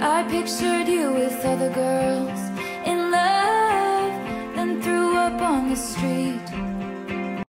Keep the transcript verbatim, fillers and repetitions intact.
I pictured you with other girls in love, then threw up on the street.